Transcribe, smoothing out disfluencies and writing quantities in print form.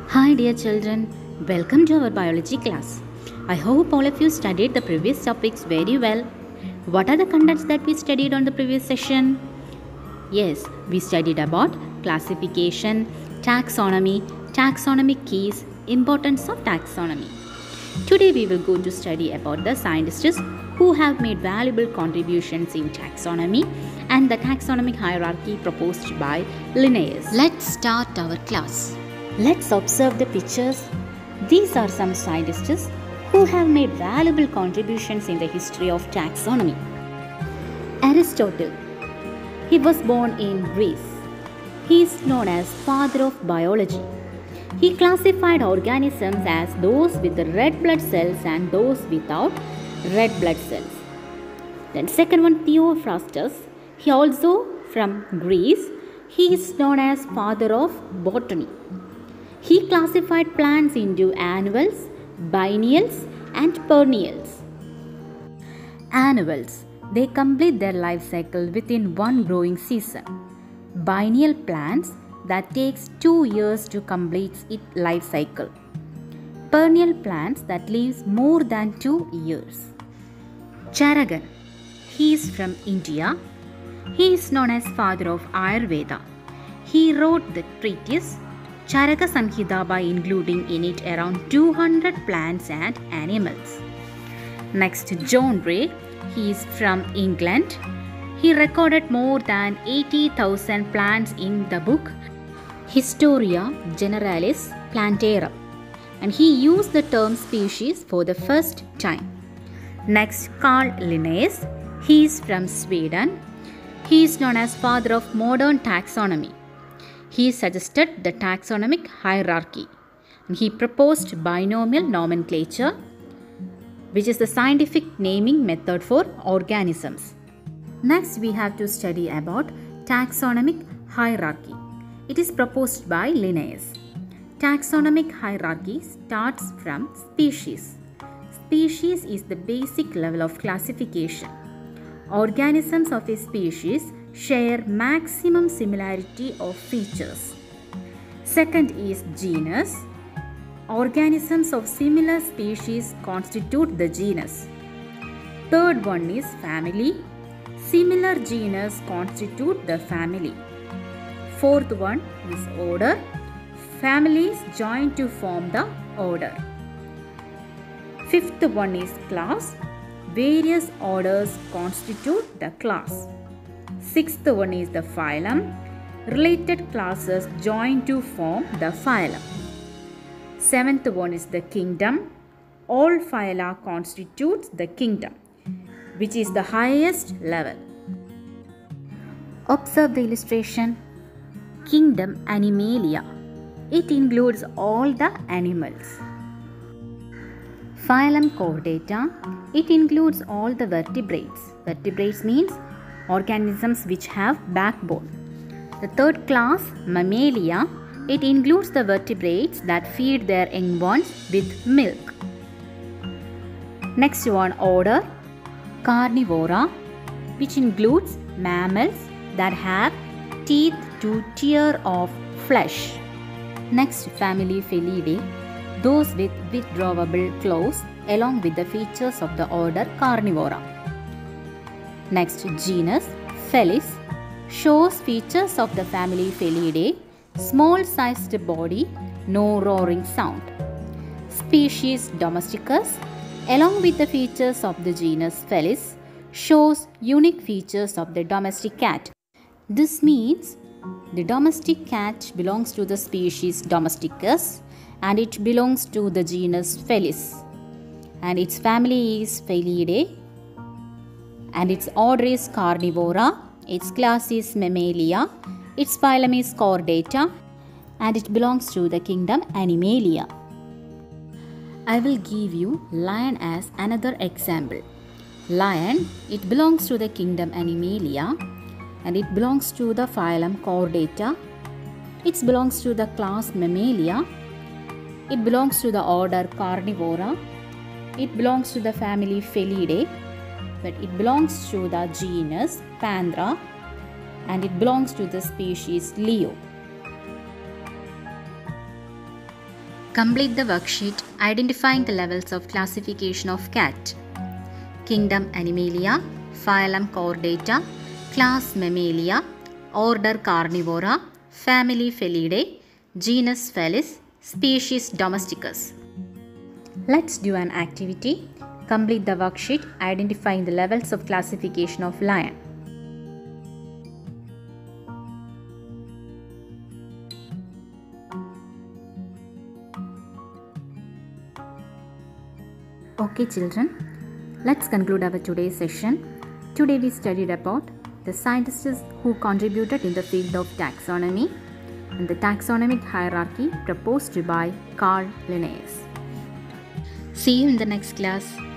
Hi dear children, welcome to our biology class. I hope all of you studied the previous topics very well. What are the contents that we studied on the previous session? Yes, we studied about classification, taxonomy, taxonomic keys, importance of taxonomy. Today we will go to study about the scientists who have made valuable contributions in taxonomy and the taxonomic hierarchy proposed by Linnaeus. Let's start our class. Let's observe the pictures. These are some scientists who have made valuable contributions in the history of taxonomy. Aristotle. He was born in Greece. He is known as father of biology. He classified organisms as those with the red blood cells and those without red blood cells. Then second one, Theophrastus. He also from Greece. He is known as father of botany. He classified plants into annuals, biennials and perennials. Annuals. They complete their life cycle within one growing season. Biennial plants that takes 2 years to complete its life cycle. Perennial plants that lives more than 2 years. Charagan. He is from India. He is known as father of Ayurveda. He wrote the treatise Charaka Samhita by including in it around 200 plants and animals. Next, John Ray. He is from England. He recorded more than 80,000 plants in the book Historia Generalis Plantarum, and he used the term species for the first time. Next, Carl Linnaeus. He is from Sweden. He is known as father of modern taxonomy. He suggested the taxonomic hierarchy, and he proposed binomial nomenclature, which is the scientific naming method for organisms. Next, we have to study about taxonomic hierarchy. It is proposed by Linnaeus. Taxonomic hierarchy starts from species. Species is the basic level of classification. Organisms of a species share maximum similarity of features. Second is genus. Organisms of similar species constitute the genus. Third one is family. Similar genus constitute the family. Fourth one is order. Families join to form the order. Fifth one is class. Various orders constitute the class. Sixth one is the phylum. Related classes join to form the phylum. Seventh one is the kingdom. All phyla constitutes the kingdom, which is the highest level. Observe the illustration. Kingdom Animalia. It includes all the animals. Phylum Chordata. It includes all the vertebrates. Vertebrates means organisms which have backbone. The third class, Mammalia, it includes the vertebrates that feed their young ones with milk. Next one, order, Carnivora, which includes mammals that have teeth to tear off flesh. Next, family Felidae, those with withdrawable claws along with the features of the order Carnivora. Next, genus Felis shows features of the family Felidae, small sized body, no roaring sound. Species Domesticus, along with the features of the genus Felis, shows unique features of the domestic cat. This means the domestic cat belongs to the species Domesticus and it belongs to the genus Felis, and its family is Felidae, and its order is Carnivora, its class is Mammalia, its phylum is Chordata, and it belongs to the kingdom Animalia. I will give you lion as another example. Lion, it belongs to the kingdom Animalia, and it belongs to the phylum Chordata. It belongs to the class Mammalia. It belongs to the order Carnivora. It belongs to the family Felidae, but it belongs to the genus Panthera, and it belongs to the species Leo. Complete the worksheet identifying the levels of classification of cat. Kingdom Animalia, Phylum Chordata, Class Mammalia, Order Carnivora, Family Felidae, Genus Felis, Species Domesticus. Let's do an activity. Complete the worksheet identifying the levels of classification of lion. Okay children, let's conclude our today's session. Today we studied about the scientists who contributed in the field of taxonomy and the taxonomic hierarchy proposed by Carl Linnaeus. See you in the next class.